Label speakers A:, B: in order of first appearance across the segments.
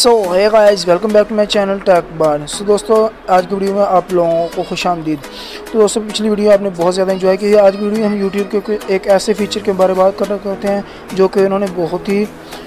A: So hey guys, welcome back to my channel tech bar. So दोस्तों, आज की video में आप लोगों को खुशामदीद। तो दोस्तों, पिछली वीडियो आपने बहुत ज़्यादा एंजॉय की है। आज की वीडियो हम यूट्यूब के एक ऐसे फीचर के बारे में बात करते हैं जो कि उन्होंने बहुत ही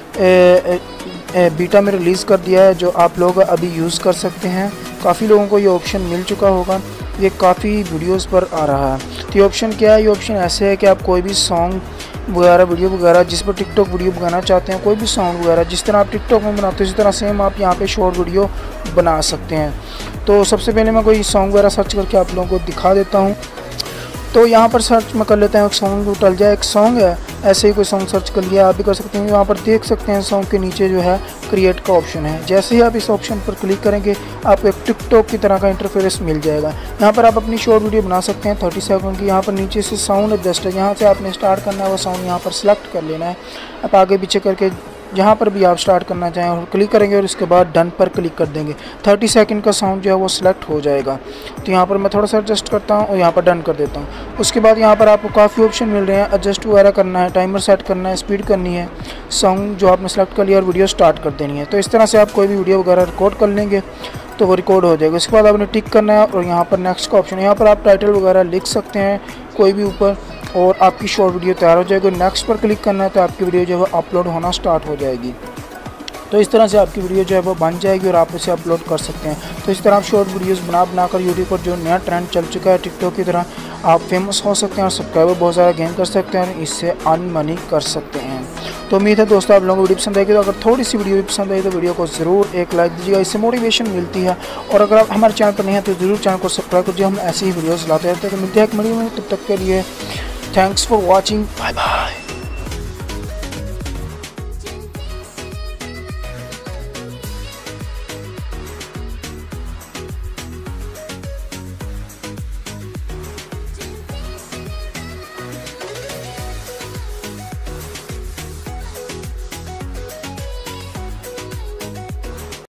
A: बीटा में रिलीज़ कर दिया है, जो आप लोग अभी यूज़ कर सकते हैं। काफ़ी लोगों को ये ऑप्शन मिल चुका होगा, ये काफ़ी वीडियोस पर आ रहा है। तो ये ऑप्शन क्या है? ये ऑप्शन ऐसे है कि आप कोई भी सॉन्ग वगैरह, वीडियो वगैरह, जिस पर टिकटॉक वीडियो बनाना चाहते हैं, कोई भी सॉन्ग वगैरह जिस तरह आप टिकटॉक में बनाते हो, इसी तरह सेम आप यहाँ पे शॉर्ट वीडियो बना सकते हैं। तो सबसे पहले मैं कोई सॉन्ग वगैरह सर्च करके आप लोगों को दिखा देता हूँ। तो यहाँ पर सर्च में कर लेते हैं, एक सॉन्ग टल जाए, एक सॉन्ग है, ऐसे ही कोई सॉन्ग सर्च कर लिया, आप भी कर सकते हैं। यहाँ पर देख सकते हैं सॉन्ग के नीचे जो है क्रिएट का ऑप्शन है। जैसे ही आप इस ऑप्शन पर क्लिक करेंगे, आपको एक टिकटॉक की तरह का इंटरफेस मिल जाएगा। यहाँ पर आप अपनी शॉर्ट वीडियो बना सकते हैं 30 सेकंड की। यहाँ पर नीचे से साउंड एडजस्ट है, यहाँ से आपने स्टार्ट करना है, वो साउंड यहाँ पर सेलेक्ट कर लेना है। आप आगे पीछे करके जहाँ पर भी आप स्टार्ट करना चाहें और क्लिक करेंगे और इसके बाद डन पर क्लिक कर देंगे। 30 सेकंड का साउंड जो है वो सिलेक्ट हो जाएगा। तो यहाँ पर मैं थोड़ा सा एडजस्ट करता हूँ और यहाँ पर डन कर देता हूँ। उसके बाद यहाँ पर आपको काफ़ी ऑप्शन मिल रहे हैं, एडजस्ट वगैरह करना है, टाइमर सेट करना है, स्पीड करनी है, सॉन्ग जो आपने सेलेक्ट कर लिया और वीडियो स्टार्ट कर देनी है। तो इस तरह से आप कोई भी वीडियो वगैरह रिकॉर्ड कर लेंगे तो वो रिकॉर्ड हो जाएगा। उसके बाद आपने टिक करना है और यहाँ पर नेक्स्ट का ऑप्शन है। यहाँ पर आप टाइटल वगैरह लिख सकते हैं कोई भी ऊपर और आपकी शॉर्ट वीडियो तैयार हो जाएगी। नेक्स्ट पर क्लिक करना है तो आपकी वीडियो जो है अपलोड होना स्टार्ट हो जाएगी। तो इस तरह से आपकी वीडियो जो है वो बन जाएगी और आप उसे अपलोड कर सकते हैं। तो इस तरह आप शॉर्ट वीडियोस बनाकर यूट्यूब पर जो नया ट्रेंड चल चुका है टिकटॉक की तरह, आप फेमस हो सकते हैं और सब्सक्राइबर बहुत ज़्यादा गेन कर सकते हैं और इससे अर्न मनी कर सकते हैं। तो उम्मीद है दोस्तों आप लोगों को वीडियो पसंद आएगी। तो अगर थोड़ी सी वीडियो पसंद आई तो वीडियो को ज़रूर एक लाइक दीजिएगा, इससे मोटिवेशन मिलती है। और अगर आप हमारे चैनल पर नहीं हैं तो ज़रूर चैनल को सब्सक्राइब कीजिए, हम ऐसी ही वीडियोज़ लाते रहते हैं। तो मिलते हैं एक वीडियो में, तब तक के लिए thanks for watching, bye bye.